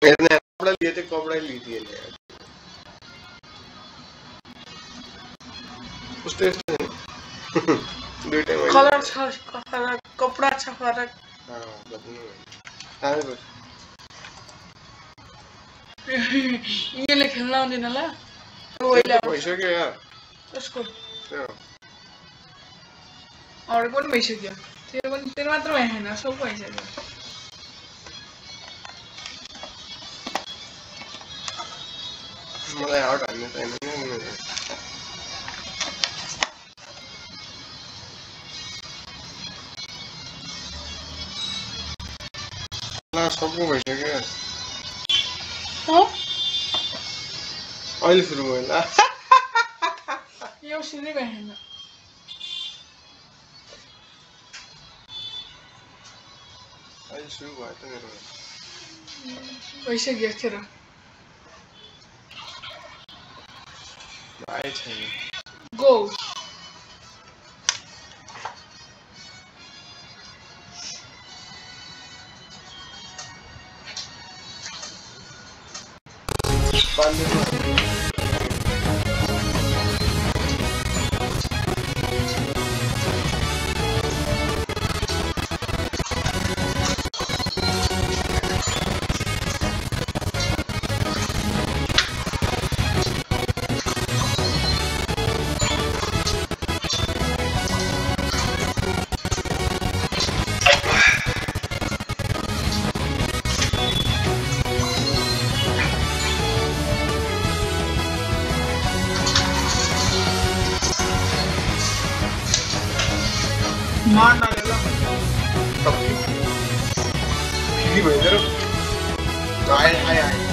मैंने कपड़ा लिए थे, कपड़ा ही ली थी यार। उसने दुईटा मैले कलर छ फरक, कपडा छ फरक। यसले खेल्न आउँदैन ल। भइसक्यो यार त्यसको अरू पनि भइसक्यो। तेरो मात्र भएन, सब भइसक्यो। मलाई आउट हान्ने छैन नि। ला सबको भइसक्यो। अहिले सुरु भयो ल। यो सुरु भएन। अहिले सुरु भयो त मेरो। भइसक्यो खेर। आइ छैन। गो। मार डालेला फिरी भइदिएर आए